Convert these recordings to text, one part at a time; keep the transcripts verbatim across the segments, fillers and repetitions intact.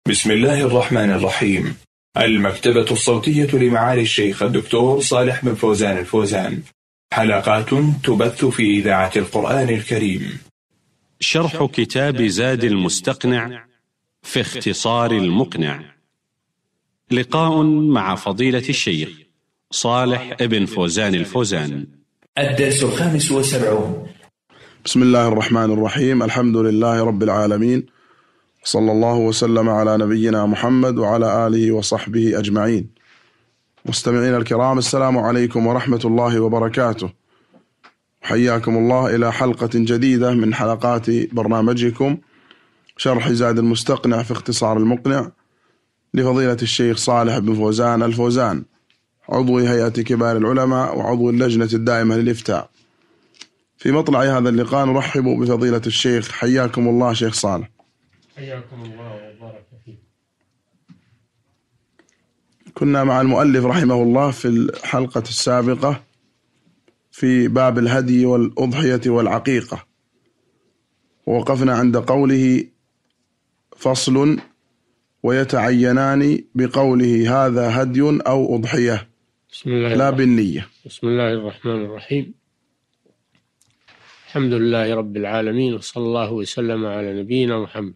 بسم الله الرحمن الرحيم. المكتبة الصوتية لمعالي الشيخ الدكتور صالح بن فوزان الفوزان، حلقات تبث في إذاعة القرآن الكريم. شرح كتاب زاد المستقنع في اختصار المقنع، لقاء مع فضيلة الشيخ صالح بن فوزان الفوزان. الدرس الخامس والسبعون. بسم الله الرحمن الرحيم. الحمد لله رب العالمين، صلى الله وسلم على نبينا محمد وعلى آله وصحبه أجمعين. مستمعين الكرام، السلام عليكم ورحمة الله وبركاته. حياكم الله إلى حلقة جديدة من حلقات برنامجكم شرح زاد المستقنع في اختصار المقنع لفضيلة الشيخ صالح بن فوزان الفوزان، عضو هيئة كبار العلماء وعضو اللجنة الدائمة للإفتاء. في مطلع هذا اللقاء نرحب بفضيلة الشيخ. حياكم الله شيخ صالح. حياكم الله وبارك فيك. كنا مع المؤلف رحمه الله في الحلقة السابقة في باب الهدي والأضحية والعقيقة، ووقفنا عند قوله فصل ويتعينان بقوله هذا هدي أو أضحية بسم الله لا بالنية. بسم الله الرحمن الرحيم. الحمد لله رب العالمين، وصلى الله وسلم على نبينا محمد.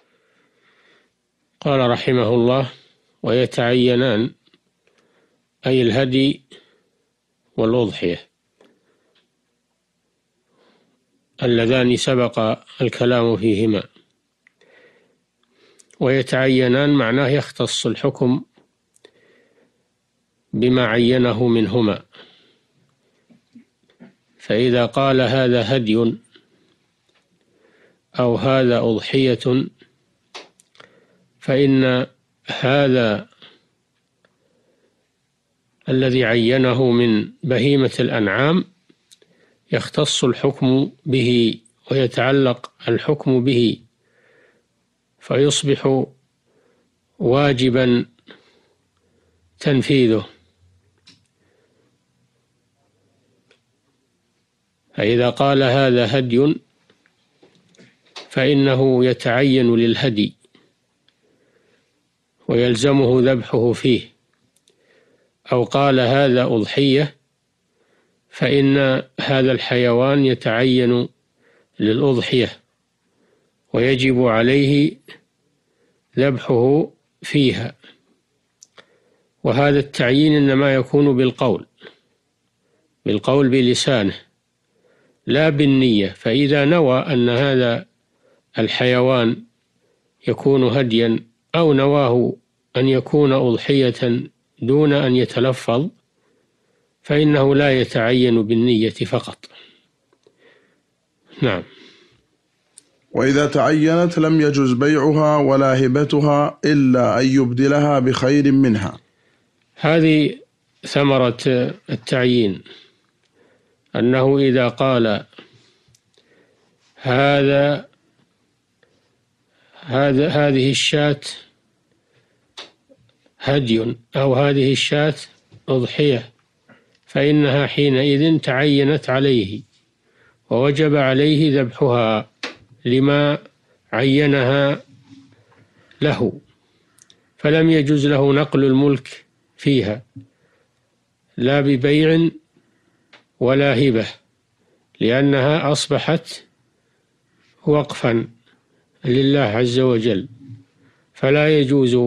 قال رحمه الله: ويتعينان أي الهدي والأضحية اللذان سبق الكلام فيهما. ويتعينان معناه يختص الحكم بما عينه منهما، فإذا قال هذا هدي أو هذا أضحية فإن هذا الذي عينه من بهيمة الأنعام يختص الحكم به ويتعلق الحكم به، فيصبح واجبا تنفيذه. فإذا قال هذا هدي فإنه يتعين للهدي ويلزمه ذبحه فيه، أو قال هذا أضحية فإن هذا الحيوان يتعين للأضحية ويجب عليه ذبحه فيها. وهذا التعيين إنما يكون بالقول بالقول بلسانه لا بالنية. فإذا نوى أن هذا الحيوان يكون هديا أو نواه أن يكون أضحية دون أن يتلفظ فإنه لا يتعين بالنية فقط. نعم. وإذا تعينت لم يجوز بيعها ولا هبتها إلا أن يبدلها بخير منها. هذه ثمرة التعيين، أنه إذا قال هذا هذا هذه الشاة هدي أو هذه الشاة أضحية فإنها حينئذ تعينت عليه ووجب عليه ذبحها لما عينها له، فلم يجوز له نقل الملك فيها لا ببيع ولا هبة، لأنها أصبحت وقفا لله عز وجل، فلا يجوز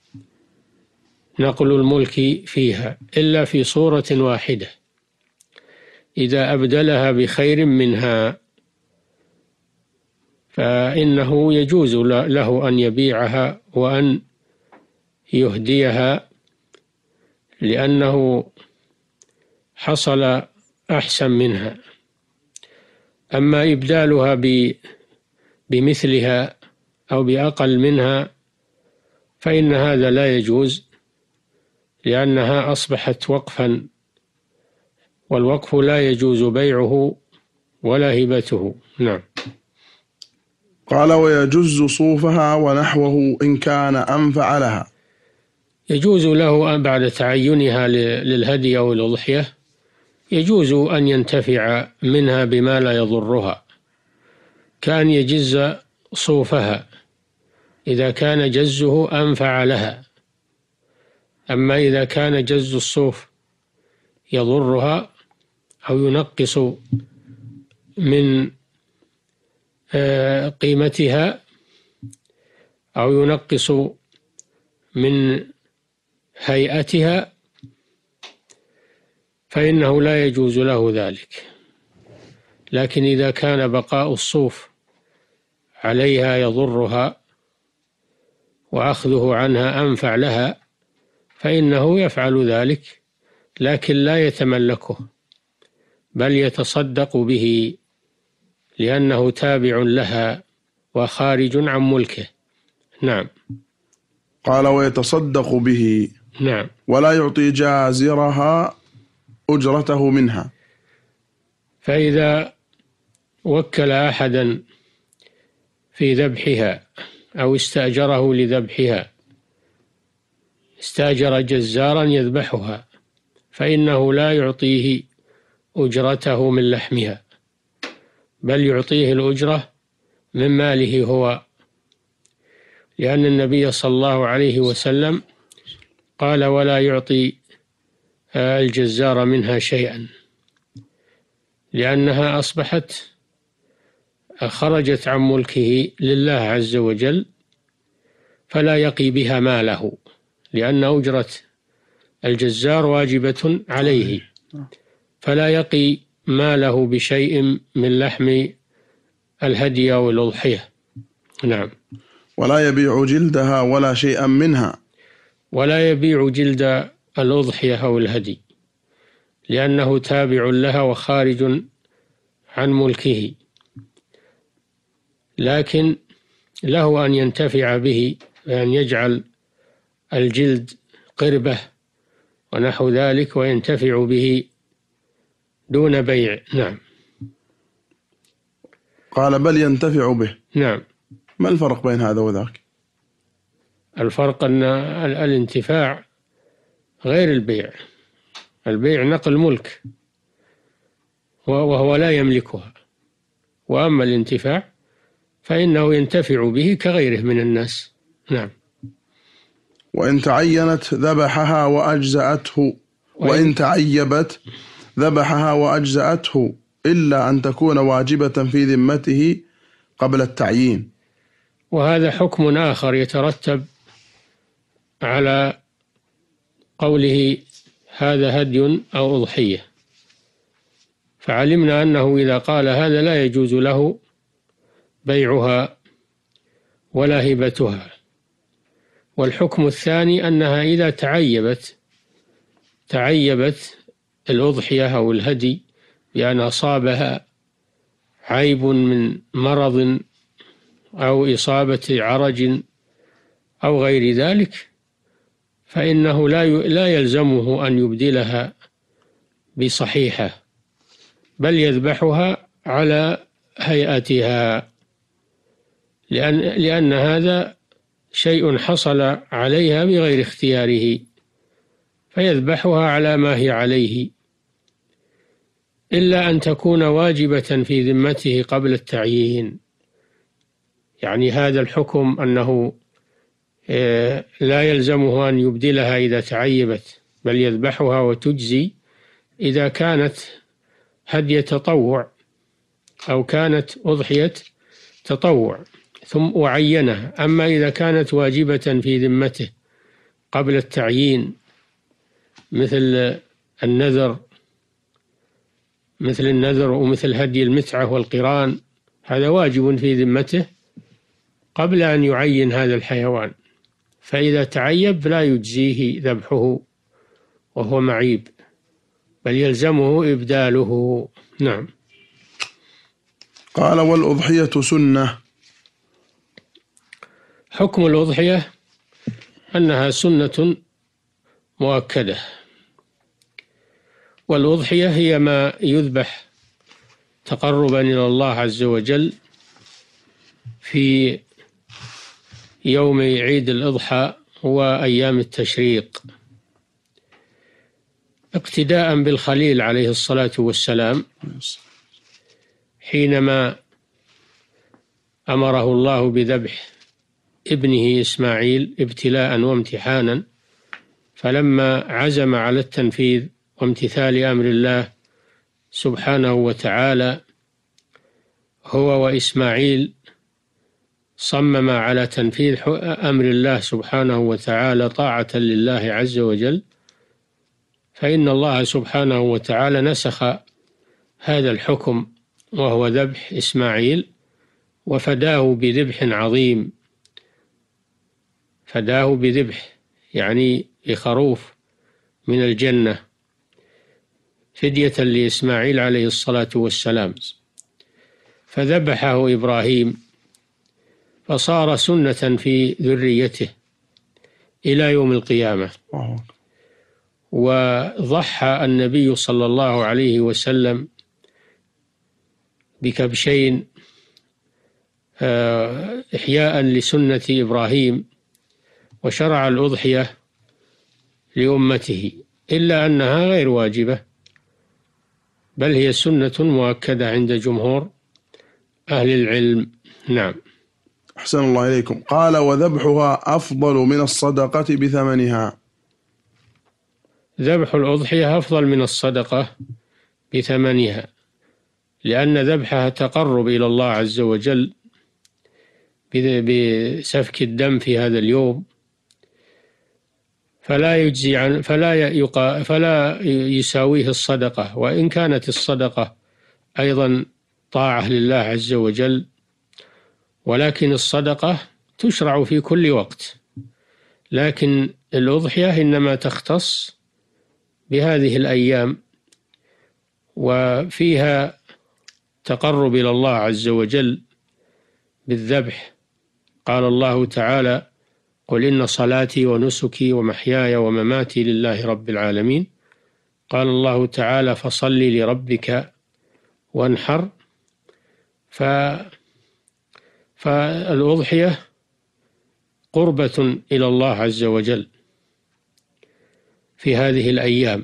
نقل الملك فيها إلا في صورة واحدة، إذا أبدلها بخير منها فإنه يجوز له أن يبيعها وأن يهديها، لأنه حصل أحسن منها. أما إبدالها بمثلها أو بأقل منها فإن هذا لا يجوز، لأنها أصبحت وقفا، والوقف لا يجوز بيعه ولا هبته. نعم. قال ويجوز صوفها ونحوه إن كان أنفع لها. يجوز له بعد تعينها للهدي أو الأضحية يجوز أن ينتفع منها بما لا يضرها، كأن يجز صوفها إذا كان جزه أنفع لها. أما إذا كان جز الصوف يضرها أو ينقص من قيمتها أو ينقص من هيئتها فإنه لا يجوز له ذلك. لكن إذا كان بقاء الصوف عليها يضرها وأخذه عنها أنفع لها فإنه يفعل ذلك، لكن لا يتملكه بل يتصدق به لأنه تابع لها وخارج عن ملكه. نعم. قال ويتصدق به. نعم. ولا يعطي جازرها أجرته منها. فإذا وكل أحدا في ذبحها أو استأجره لذبحها، استأجر جزارا يذبحها، فإنه لا يعطيه أجرته من لحمها بل يعطيه الأجرة من ماله هو، لأن النبي صلى الله عليه وسلم قال ولا يعطي الجزار منها شيئا، لأنها أصبحت خرجت عن ملكه لله عز وجل، فلا يقي بها ماله، لأن أجرة الجزار واجبة عليه، فلا يقي ماله بشيء من لحم الهدي أو الأضحية. نعم. ولا يبيع جلدها ولا شيئا منها. ولا يبيع جلد الأضحية أو الهدي لأنه تابع لها وخارج عن ملكه، لكن له أن ينتفع به وأن يجعل الجلد قربة ونحو ذلك وينتفع به دون بيع. نعم. قال بل ينتفع به. نعم. ما الفرق بين هذا وذاك؟ الفرق أن الانتفاع غير البيع. البيع نقل ملك وهو لا يملكها، وأما الانتفاع فإنه ينتفع به كغيره من الناس. نعم. وإن تعينت ذبحها وأجزأته، وإن تعيبت ذبحها وأجزأته إلا أن تكون واجبة في ذمته قبل التعيين. وهذا حكم آخر يترتب على قوله هذا هدي أو أضحية، فعلمنا أنه إذا قال هذا لا يجوز له بيعها ولا هبتها. والحكم الثاني أنها إذا تعيبت تعيبت الأضحية أو الهدي بأن أصابها عيب من مرض أو إصابة عرج أو غير ذلك، فإنه لا لا يلزمه أن يبدلها بصحيحة، بل يذبحها على هيئتها، لأن لأن هذا شيء حصل عليها بغير اختياره، فيذبحها على ما هي عليه، إلا أن تكون واجبة في ذمته قبل التعيين. يعني هذا الحكم أنه لا يلزمه أن يبدلها إذا تعيبت، بل يذبحها وتجزي إذا كانت هدي تطوع أو كانت أضحية تطوع ثم وعينها. أما إذا كانت واجبة في ذمته قبل التعيين مثل النذر مثل النذر ومثل هدي المتعة والقران، هذا واجب في ذمته قبل أن يعين هذا الحيوان، فإذا تعيب لا يجزيه ذبحه وهو معيب، بل يلزمه إبداله. نعم. قال والأضحية سنة. حكم الأضحية أنها سنة مؤكدة، والأضحية هي ما يذبح تقربا إلى الله عز وجل في يوم عيد الأضحى وأيام التشريق، اقتداء بالخليل عليه الصلاة والسلام حينما أمره الله بذبح ابنه إسماعيل ابتلاء وامتحانا، فلما عزم على التنفيذ وامتثال أمر الله سبحانه وتعالى هو وإسماعيل، صمم على تنفيذ أمر الله سبحانه وتعالى طاعة لله عز وجل، فإن الله سبحانه وتعالى نسخ هذا الحكم وهو ذبح إسماعيل، وفداه بذبح عظيم، فداه بذبح يعني بخروف من الجنة فدية لإسماعيل عليه الصلاة والسلام، فذبحه إبراهيم فصار سنة في ذريته إلى يوم القيامة. وضحى النبي صلى الله عليه وسلم بكبشين إحياء لسنة إبراهيم، وشرع الأضحية لأمته، إلا أنها غير واجبة، بل هي سنة مؤكدة عند جمهور أهل العلم. نعم. أحسن الله إليكم. قال: وذبحها أفضل من الصدقة بثمنها. ذبح الأضحية أفضل من الصدقة بثمنها، لأن ذبحها تقرب إلى الله عز وجل بسفك الدم في هذا اليوم، فلا يجزي عن فلا يقا فلا يساويه الصدقة، وإن كانت الصدقة أيضا طاعة لله عز وجل، ولكن الصدقة تشرع في كل وقت، لكن الأضحية إنما تختص بهذه الأيام، وفيها تقرب إلى الله عز وجل بالذبح. قال الله تعالى: قل إن صلاتي ونسكي ومحياي ومماتي لله رب العالمين. قال الله تعالى: فصل لربك وانحر. ف... فالأضحية قربة إلى الله عز وجل في هذه الأيام،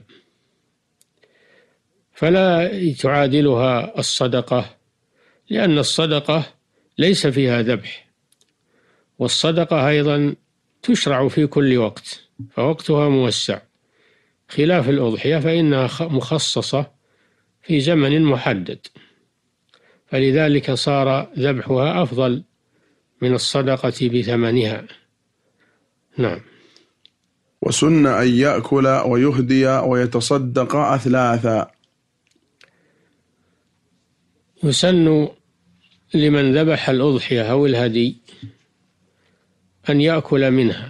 فلا تعادلها الصدقة، لأن الصدقة ليس فيها ذبح، والصدقة أيضا تشرع في كل وقت فوقتها موسع، خلاف الأضحية فإنها مخصصة في زمن محدد، فلذلك صار ذبحها أفضل من الصدقة بثمنها. نعم. وسن أن يأكل ويهدي ويتصدق أثلاثا. يسن لمن ذبح الأضحية أو الهدي أن يأكل منها،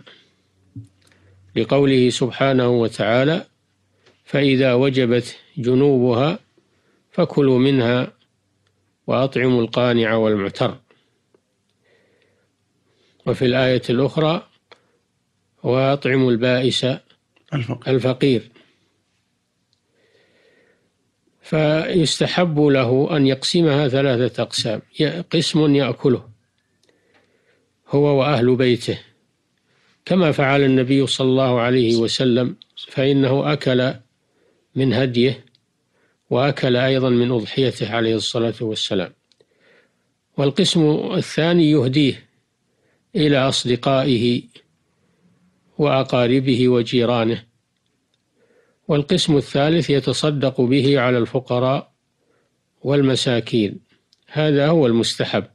لقوله سبحانه وتعالى: فإذا وجبت جنوبها فكلوا منها وأطعموا القانع والمعتر. وفي الآية الأخرى: وأطعموا البائس الفقير. فيستحب له أن يقسمها ثلاثة أقسام: قسم يأكله هو وأهل بيته، كما فعل النبي صلى الله عليه وسلم، فإنه أكل من هديه وأكل أيضا من أضحيته عليه الصلاة والسلام. والقسم الثاني يهديه إلى أصدقائه وأقاربه وجيرانه. والقسم الثالث يتصدق به على الفقراء والمساكين. هذا هو المستحب،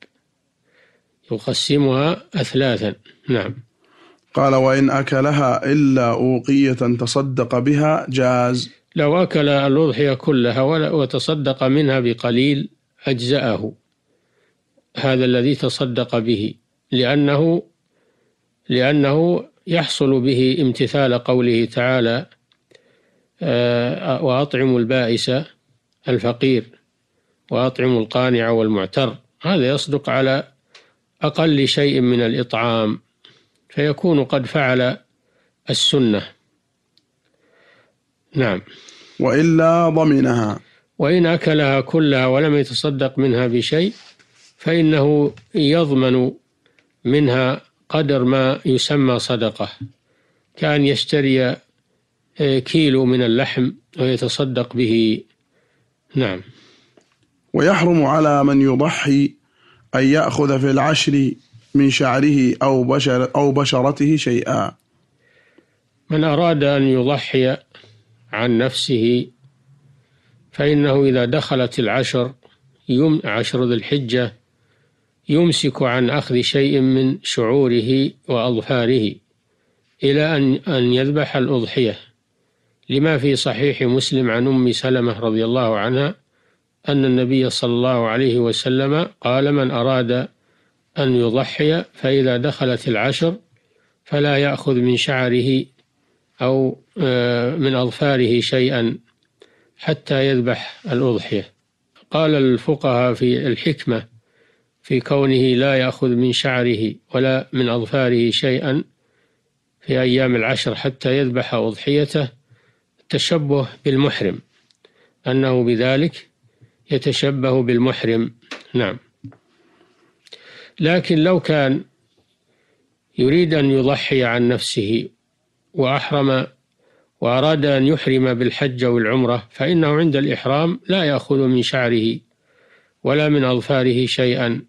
يقسمها أثلاثا. نعم. قال: وإن أكلها إلا أوقية تصدق بها جاز. لو أكل الأضحية كلها وتصدق منها بقليل أجزأه هذا الذي تصدق به، لأنه لأنه يحصل به امتثال قوله تعالى: وأطعموا البائس الفقير وأطعموا القانع والمعتر. هذا يصدق على أقل شيء من الإطعام، فيكون قد فعل السنة. نعم. وإلا ضمنها. وإن أكلها كلها ولم يتصدق منها بشيء فإنه يضمن منها قدر ما يسمى صدقة، كأن يشتري كيلو من اللحم ويتصدق به. نعم. ويحرم على من يضحي أن يأخذ في العشر من شعره أو بشر أو بشرته شيئا. من أراد أن يضحي عن نفسه فإنه إذا دخلت العشر يوم عشر ذي الحجة يمسك عن أخذ شيء من شعوره وأظفاره إلى أن أن يذبح الأضحية، لما في صحيح مسلم عن أم سلمة رضي الله عنها أن النبي صلى الله عليه وسلم قال: من أراد أن يضحي فإذا دخلت العشر فلا يأخذ من شعره أو من أظفاره شيئا حتى يذبح الأضحية. قال الفقهاء في الحكمة في كونه لا يأخذ من شعره ولا من أظفاره شيئا في أيام العشر حتى يذبح أضحيته التشبه بالمحرم، أنه بذلك يتشبه بالمحرم. نعم. لكن لو كان يريد أن يضحي عن نفسه وأحرم وأراد أن يحرم بالحج والعمرة فإنه عند الإحرام لا يأخذ من شعره ولا من أظفاره شيئا،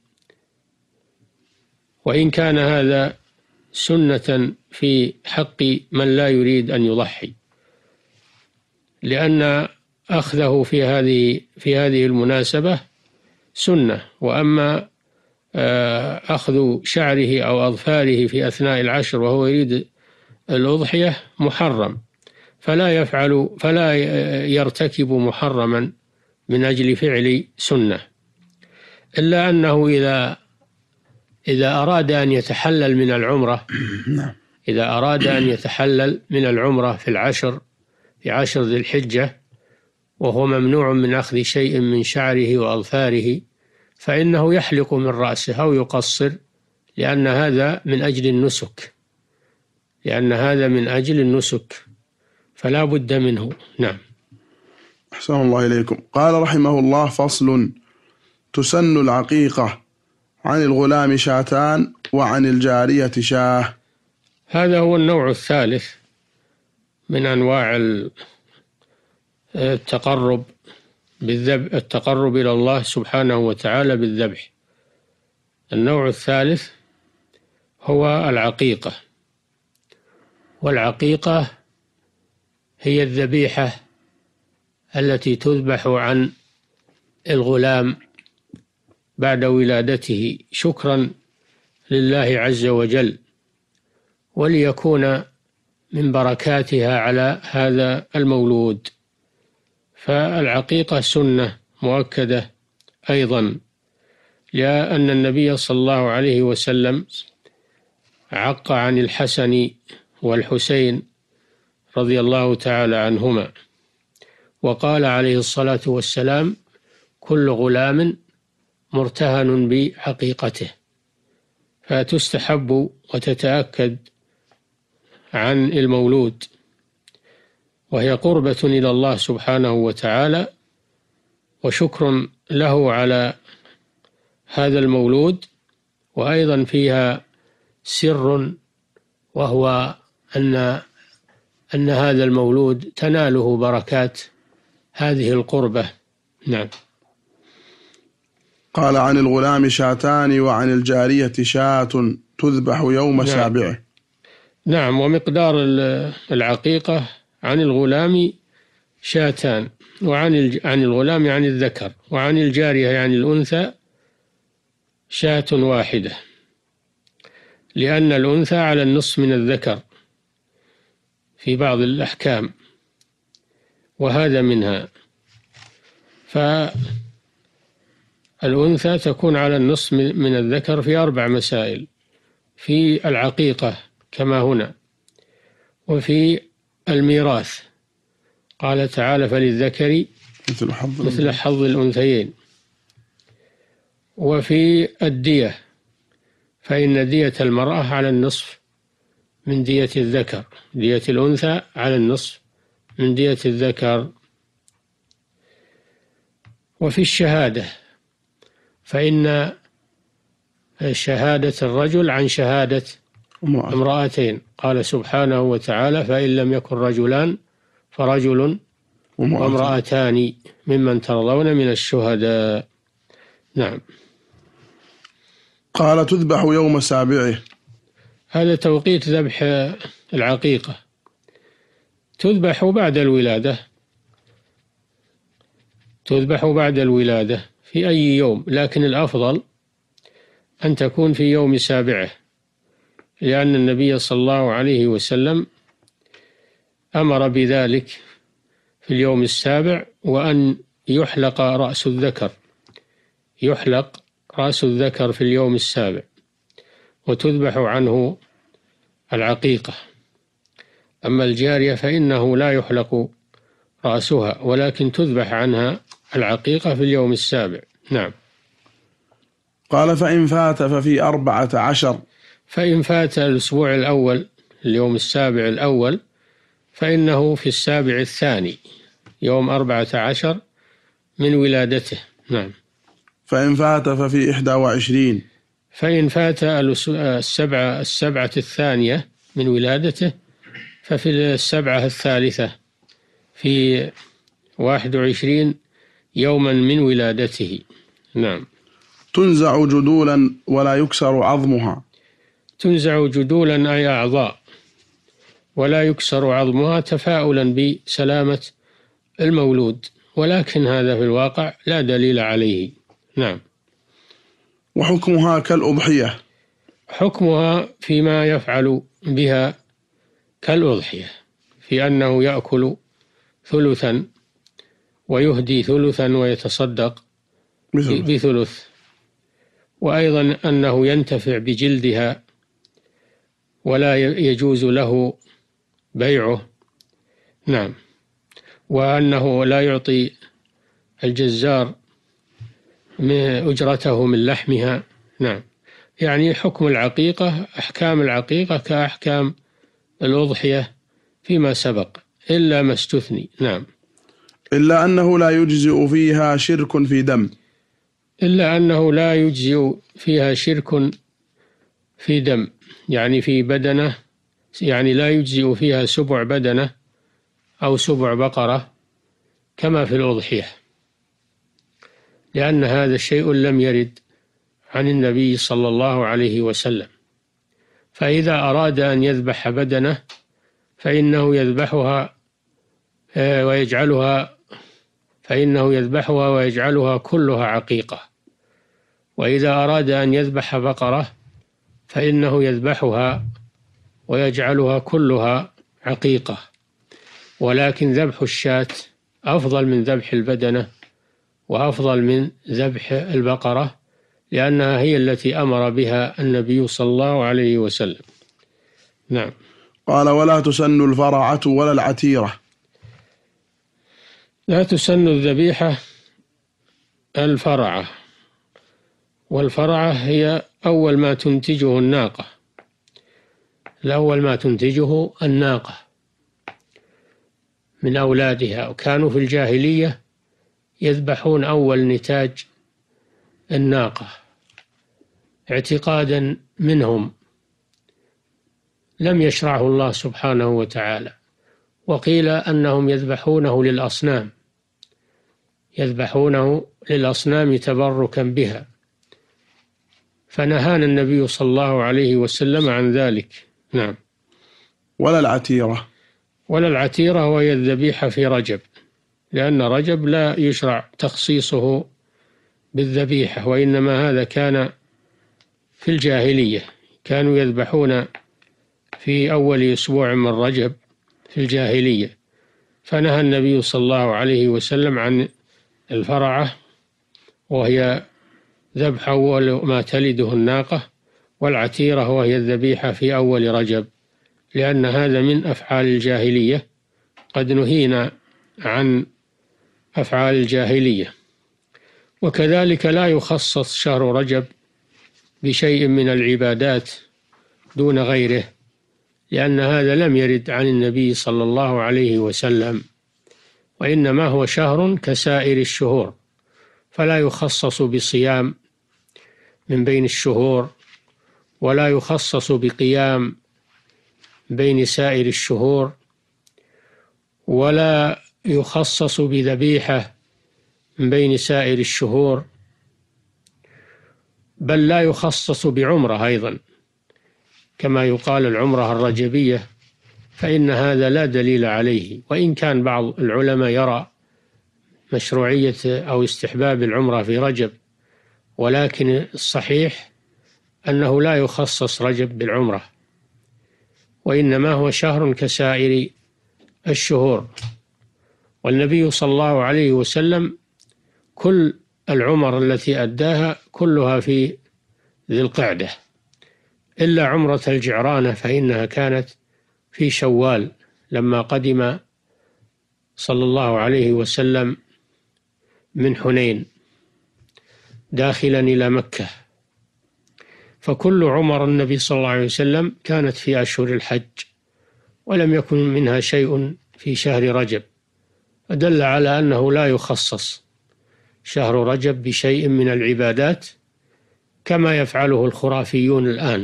وإن كان هذا سنة في حق من لا يريد أن يضحي، لأن أخذه في هذه في هذه المناسبة سنة، وأما أخذ شعره أو أظفاره في أثناء العشر وهو يريد الأضحية محرم، فلا يفعل فلا يرتكب محرما من أجل فعل سنة، إلا أنه إذا إذا أراد أن يتحلل من العمرة إذا أراد أن يتحلل من العمرة في العشر في عشر ذي الحجة وهو ممنوع من أخذ شيء من شعره وأظفاره فإنه يحلق من رأسه أو يقصر، لأن هذا من أجل النسك لأن هذا من أجل النسك فلا بد منه. نعم. أحسن الله إليكم. قال رحمه الله: فصل: تسن العقيقة عن الغلام شاتان وعن الجارية شاه. هذا هو النوع الثالث من أنواع التقرب بالذبح التقرب إلى الله سبحانه وتعالى بالذبح. النوع الثالث هو العقيقة، والعقيقة هي الذبيحة التي تذبح عن الغلام بعد ولادته شكرا لله عز وجل، وليكون من بركاتها على هذا المولود. فالعقيقة سنة مؤكدة أيضا، لأن النبي صلى الله عليه وسلم عق عن الحسن والحسين رضي الله تعالى عنهما، وقال عليه الصلاة والسلام: كل غلام مرتهن بعقيقته، فتستحب وتتأكد عن المولود، وهي قربة إلى الله سبحانه وتعالى وشكر له على هذا المولود، وأيضا فيها سر وهو أن أن هذا المولود تناله بركات هذه القربة. نعم. قال: عن الغلام شاتان وعن الجارية شاة تذبح يوم نعم. سابعه. نعم. ومقدار العقيقة عن الغلام شاتان، وعن عن الغلام يعني الذكر، وعن الجارية يعني الأنثى شاة واحدة، لأن الأنثى على النصف من الذكر في بعض الأحكام، وهذا منها. فالأنثى تكون على النصف من الذكر في أربع مسائل: في العقيقة كما هنا، وفي الميراث قال تعالى: فللذكر مثل حظ مثل حظ الأنثيين، وفي الدية فإن دية المرأة على النصف من دية الذكر، دية الأنثى على النصف من دية الذكر. وفي الشهادة فإن شهادة الرجل عن شهادة امرأتين، قال سبحانه وتعالى: فإن لم يكن رجلان فرجل قال تذبح يوم سابعه. هذا توقيت ذبح العقيقة، تذبح بعد الولادة، تذبح بعد الولادة في أي يوم، لكن الأفضل أن تكون في يوم سابعه، لأن النبي صلى الله عليه وسلم أمر بذلك في اليوم السابع، وأن يحلق رأس الذكر، يحلق رأس الذكر في اليوم السابع وتذبح عنه العقيقة. أما الجارية فإنه لا يحلق رأسها، ولكن تذبح عنها العقيقة في اليوم السابع. نعم. قال فإن فات ففي أربعة عشر. فإن فات الأسبوع الأول اليوم السابع الأول فإنه في السابع الثاني يوم أربعة عشر من ولادته. نعم. فإن فات ففي إحدى وعشرين. فإن فات السبعة السبعة الثانية من ولادته ففي السبعة الثالثة في واحد وعشرين يوما من ولادته. نعم. تنزع جدولا ولا يكسر عظمها. تنزع جدولا أي أعضاء ولا يكسر عظمها تفاؤلا بسلامة المولود، ولكن هذا في الواقع لا دليل عليه. نعم. وحكمها كالأضحية. حكمها فيما يفعل بها كالأضحية، في أنه يأكل ثلثا ويهدي ثلثا ويتصدق مثل. بثلث، وأيضا أنه ينتفع بجلدها ولا يجوز له بيعه. نعم. وأنه لا يعطي الجزار أجرته من لحمها. نعم. يعني حكم العقيقة، أحكام العقيقة كأحكام الأضحية فيما سبق إلا ما استثني. نعم. إلا أنه لا يجزئ فيها شرك في دم. إلا أنه لا يجزئ فيها شرك في دم، يعني في بدنة، يعني لا يجزئ فيها سبع بدنة أو سبع بقرة كما في الأضحية، لأن هذا الشيء لم يرد عن النبي صلى الله عليه وسلم. فإذا أراد أن يذبح بدنة فإنه يذبحها ويجعلها فإنه يذبحها ويجعلها كلها عقيقة، وإذا أراد أن يذبح بقرة فإنه يذبحها ويجعلها كلها عقيقة. ولكن ذبح الشاة أفضل من ذبح البدنة وأفضل من ذبح البقرة، لأنها هي التي أمر بها النبي صلى الله عليه وسلم. نعم. قال ولا تسن الفرعة ولا العتيرة. لا تسن الذبيحة الفرعة، والفرعة هي أول ما تنتجه الناقة، الأول ما تنتجه الناقة من أولادها، وكانوا في الجاهلية يذبحون أول نتاج الناقة اعتقادا منهم، لم يشرعه الله سبحانه وتعالى. وقيل أنهم يذبحونه للأصنام، يذبحونه للأصنام تبركا بها، فنهانا النبي صلى الله عليه وسلم عن ذلك. نعم. ولا العتيرة. ولا العتيرة وهي الذبيحة في رجب، لأن رجب لا يشرع تخصيصه بالذبيحة، وإنما هذا كان في الجاهلية، كانوا يذبحون في أول أسبوع من رجب في الجاهلية، فنهى النبي صلى الله عليه وسلم عن الفرعة وهي ذبح أول ما تلده الناقة، والعتيرة وهي الذبيحة في أول رجب، لأن هذا من أفعال الجاهلية، قد نهينا عن أفعال الجاهلية. وكذلك لا يخصص شهر رجب بشيء من العبادات دون غيره، لأن هذا لم يرد عن النبي صلى الله عليه وسلم، وإنما هو شهر كسائر الشهور، فلا يخصص بصيام من بين الشهور، ولا يخصص بقيام بين سائر الشهور، ولا يخصص بذبيحة من بين سائر الشهور، بل لا يخصص بعمرة أيضا، كما يقال العمرة الرجبية، فإن هذا لا دليل عليه، وإن كان بعض العلماء يرى مشروعية أو استحباب العمرة في رجب، ولكن الصحيح أنه لا يخصص رجب بالعمرة، وإنما هو شهر كسائر الشهور. والنبي صلى الله عليه وسلم كل العمر التي أداها كلها في ذي القعدة، إلا عمرة الجعرانة فإنها كانت في شوال لما قدم صلى الله عليه وسلم من حنين داخلا إلى مكة. فكل عمر النبي صلى الله عليه وسلم كانت في أشهر الحج، ولم يكن منها شيء في شهر رجب، أدل على أنه لا يخصص شهر رجب بشيء من العبادات كما يفعله الخرافيون الآن.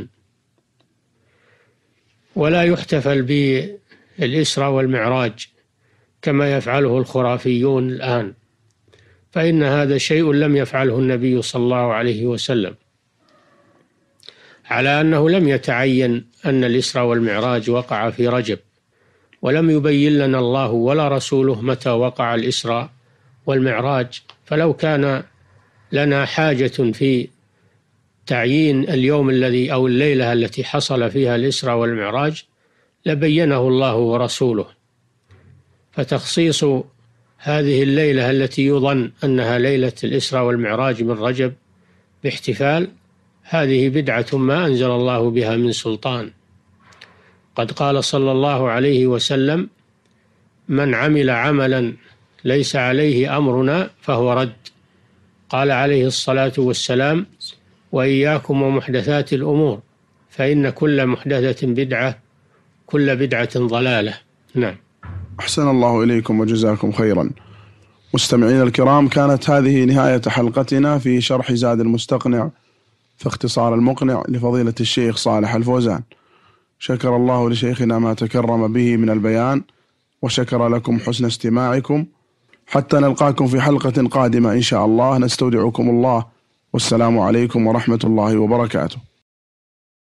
ولا يحتفل بالإسراء والمعراج كما يفعله الخرافيون الآن، فإن هذا شيء لم يفعله النبي صلى الله عليه وسلم، على أنه لم يتعين أن الإسراء والمعراج وقع في رجب، ولم يبين لنا الله ولا رسوله متى وقع الإسراء والمعراج. فلو كان لنا حاجة في تعيين اليوم الذي أو الليلة التي حصل فيها الإسراء والمعراج لبينه الله ورسوله. فتخصيص هذه الليلة التي يظن أنها ليلة الإسراء والمعراج من رجب باحتفال، هذه بدعة ما أنزل الله بها من سلطان. قد قال صلى الله عليه وسلم: من عمل عملا ليس عليه أمرنا فهو رد. قال عليه الصلاة والسلام: وإياكم ومحدثات الأمور فإن كل محدثة بدعة كل بدعة ضلالة. نعم. أحسن الله إليكم وجزاكم خيرا. مستمعين الكرام، كانت هذه نهاية حلقتنا في شرح زاد المستقنع في اختصار المقنع لفضيلة الشيخ صالح الفوزان. شكر الله لشيخنا ما تكرم به من البيان، وشكر لكم حسن استماعكم. حتى نلقاكم في حلقة قادمة إن شاء الله، نستودعكم الله، والسلام عليكم ورحمة الله وبركاته.